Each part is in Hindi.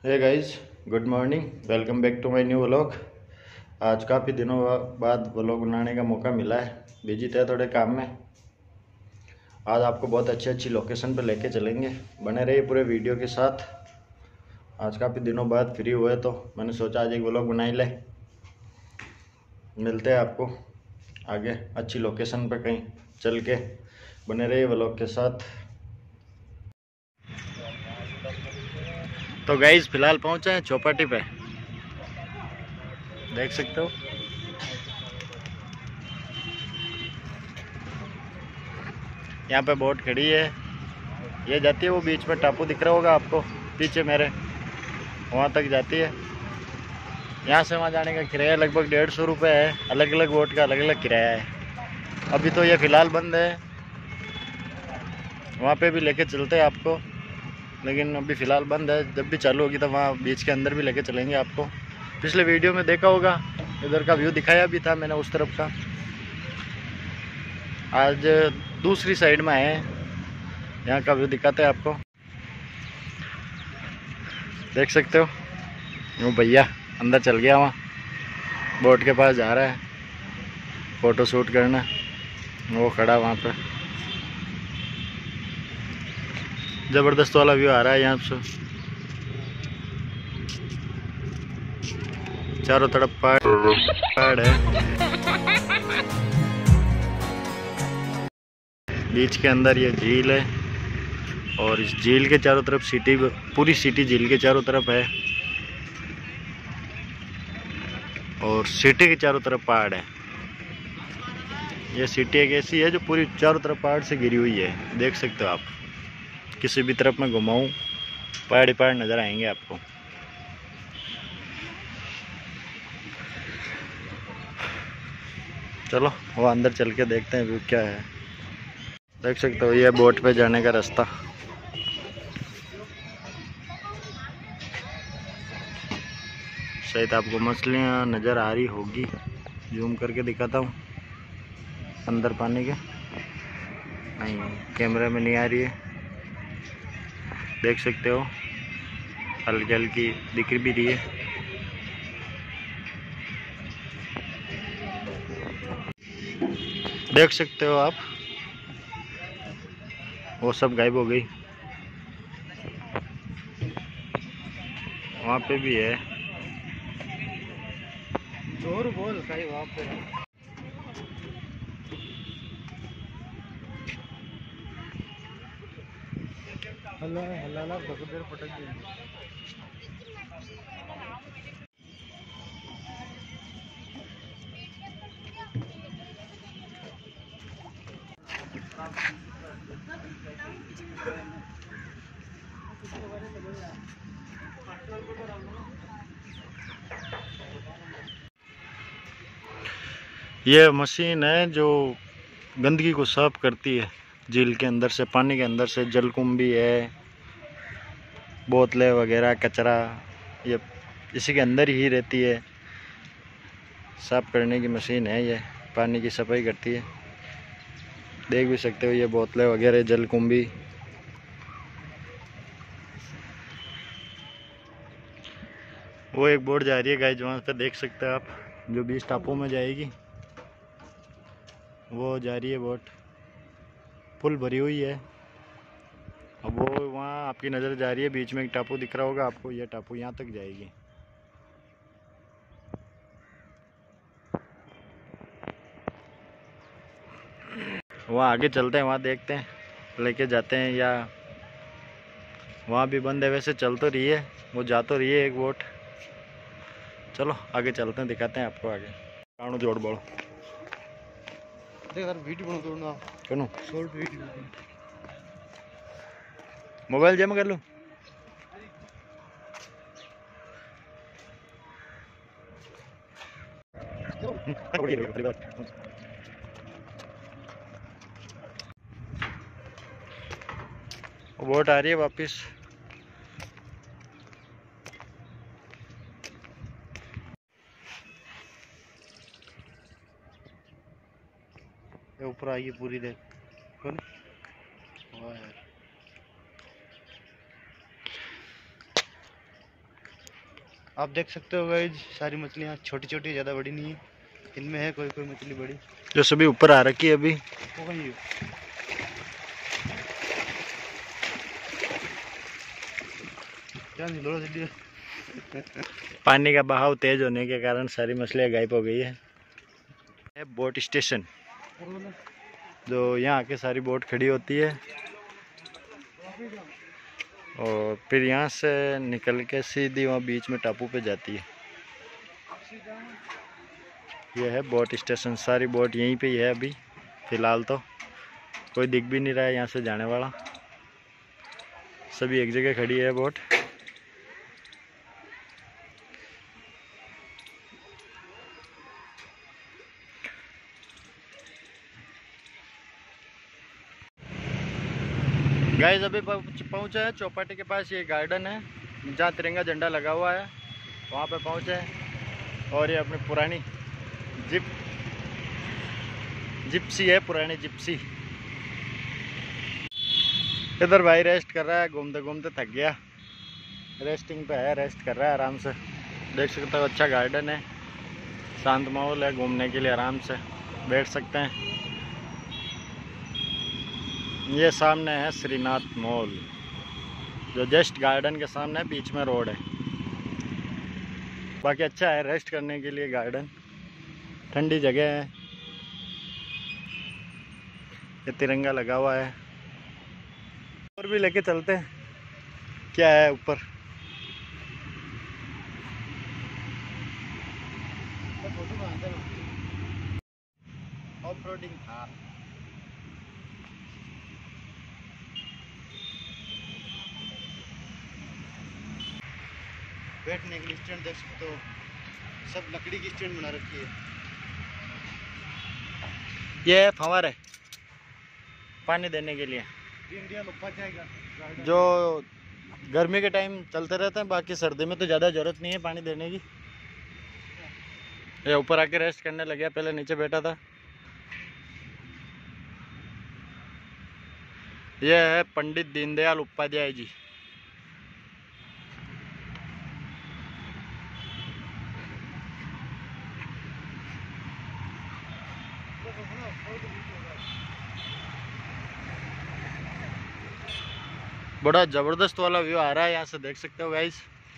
Hey guys, good morning. Welcome back to my new vlog. आज काफ़ी दिनों बाद व्लॉग बनाने का मौका मिला है। बिजी थे थोड़े काम में। आज आपको बहुत अच्छी अच्छी लोकेशन पे लेके चलेंगे। बने रहिए पूरे वीडियो के साथ। आज काफ़ी दिनों बाद फ्री हुए तो मैंने सोचा आज एक व्लॉग बना ही ले। मिलते हैं आपको आगे अच्छी लोकेशन पे कहीं चल के। बने रहिए व्लॉग के साथ। तो गाइस फिलहाल पहुंचे हैं चौपाटी पे, देख सकते हो। यहाँ पे बोट खड़ी है, ये जाती है वो बीच में टापू दिख रहा होगा आपको पीछे मेरे, वहाँ तक जाती है। यहाँ से वहाँ जाने का किराया लगभग 150 रुपये है। अलग अलग बोट का अलग अलग किराया है। अभी तो ये फ़िलहाल बंद है, वहाँ पे भी लेके चलते हैं आपको, लेकिन अभी फ़िलहाल बंद है। जब भी चालू होगी तो वहाँ बीच के अंदर भी लेके चलेंगे आपको। पिछले वीडियो में देखा होगा, इधर का व्यू दिखाया भी था मैंने, उस तरफ का। आज दूसरी साइड में आए हैं, यहाँ का व्यू दिखाते हैं आपको। देख सकते हो, वो भैया अंदर चल गया, वहाँ बोट के पास जा रहा है फ़ोटो शूट करना। वो खड़ा वहाँ पे, ज़बरदस्त वाला व्यू आ रहा है यहाँ से। चारों तरफ पहाड़ है, बीच के अंदर ये झील है और इस झील के चारों तरफ सिटी, पूरी सिटी झील के चारों तरफ है और सिटी के चारों तरफ पहाड़ है। ये सिटी एक ऐसी है जो पूरी चारों तरफ पहाड़ से घिरी हुई है। देख सकते हो आप, किसी भी तरफ में घुमाऊं पहाड़ ही पहाड़ नज़र आएंगे आपको। चलो वो अंदर चल के देखते हैं व्यू क्या है। देख सकते हो ये बोट पे जाने का रास्ता। शायद आपको मछलियाँ नज़र आ रही होगी, जूम करके दिखाता हूँ अंदर पानी के। नहीं, कैमरे में नहीं आ रही है। देख सकते हो हल्की हल्की दिख भी रही है। देख सकते हो आप, वो सब गायब हो गई। वहाँ पे भी है, जोर बोल कहीं वहाँ पे। हल्ला बहुत देर पटक देंगे। ये मशीन है जो गंदगी को साफ करती है। झील के अंदर से, पानी के अंदर से जलकुंभी है, बोतलें वगैरह, कचरा, ये इसी के अंदर ही रहती है। साफ करने की मशीन है ये, पानी की सफाई करती है। देख भी सकते हो ये बोतलें वगैरह, जलकुंभी। वो एक बोट जा रही है गाइस, वहाँ पे देख सकते हो आप, जो 20 टापू में जाएगी, वो जा रही है बोट। फुल भरी हुई है। अब वो वहाँ आपकी नज़र जा रही है, बीच में एक टापू दिख रहा होगा आपको, ये टापू यहाँ तक जाएगी। वहाँ आगे चलते हैं, वहाँ देखते हैं, लेके जाते हैं। या वहाँ भी बंद है, वैसे चल तो रही है, वो जा तो रही है एक बोट। चलो आगे चलते हैं, दिखाते हैं आपको आगे। काणू जोड़ बोल देख यार, वीडियो बनो तोड़ना कनो शॉर्ट वीडियो। मोबाइल जमा कर लो। बोट आ रही है वापस। ऊपर आई है पूरी, देख कौन। आप देख सकते हो गाइस, सारी मछलियाँ छोटी छोटी, ज़्यादा बड़ी नहीं है। इनमें है कोई कोई मछली बड़ी जो सभी ऊपर आ रखी है अभी। वो कहीं क्या नहीं पानी का बहाव तेज होने के कारण सारी मछलियाँ गायब हो गई है। बोट स्टेशन, जो यहाँ आके सारी बोट खड़ी होती है और फिर यहाँ से निकल के सीधी वहाँ बीच में टापू पे जाती है। यह है बोट स्टेशन, सारी बोट यहीं पे ही है अभी फ़िलहाल। तो कोई दिख भी नहीं रहा है यहाँ से जाने वाला, सभी एक जगह खड़ी है बोट। गाइस अभी पहुँचे हैं चौपाटी के पास। ये गार्डन है जहाँ तिरंगा झंडा लगा हुआ है, वहाँ पे पहुँचे हैं। और ये अपनी पुरानी जिप्सी है, पुरानी जिप्सी। इधर भाई रेस्ट कर रहा है, घूमते घूमते थक गया, रेस्टिंग पे है, रेस्ट कर रहा है आराम से। देख सकते हो अच्छा गार्डन है, शांत माहौल है, घूमने के लिए आराम से बैठ सकते हैं। ये सामने है श्रीनाथ मॉल, जो जस्ट गार्डन के सामने है, बीच में रोड है। बाकी अच्छा है रेस्ट करने के लिए गार्डन, ठंडी जगह है। ये तिरंगा लगा हुआ है। और भी लेके चलते हैं, क्या है ऊपर। ऑफ रोडिंग कार, बैठने के लिए स्टैंड देख सकते हो, सब लकड़ी की स्टैंड बना रखी है। ये फंवार है पानी देने के लिए, जो गर्मी के टाइम चलते रहते हैं। बाकी सर्दी में तो ज़्यादा ज़रूरत नहीं है पानी देने की। ये ऊपर आके रेस्ट करने लग गया, पहले नीचे बैठा था। ये है पंडित दीनदयाल उपाध्याय जी। बड़ा जबरदस्त वाला व्यू आ रहा है, यहाँ से देख सकते हो गाइस।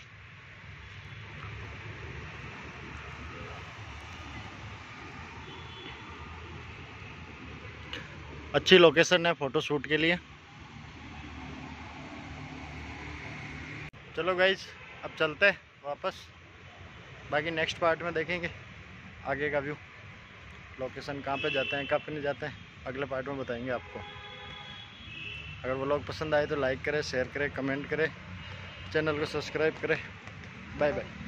अच्छी लोकेशन है फोटो शूट के लिए। चलो गाइस अब चलते हैं वापस, बाकी नेक्स्ट पार्ट में देखेंगे आगे का व्यू, लोकेशन कहाँ पे जाते हैं, कहाँ पे नहीं जाते हैं, अगले पार्ट में बताएंगे आपको। अगर वो लोग पसंद आए तो लाइक करें, शेयर करें, कमेंट करें, चैनल को सब्सक्राइब करें। Bye bye.